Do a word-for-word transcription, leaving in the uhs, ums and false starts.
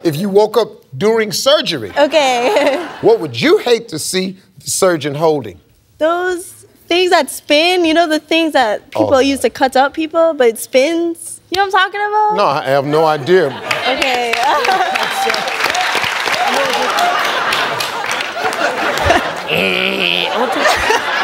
if you woke up during surgery. Okay. What would you hate to see the surgeon holding? Those things that spin, you know, the things that people Oh. use to cut up people, but it spins. You know what I'm talking about? No, I have no idea. Okay. I want to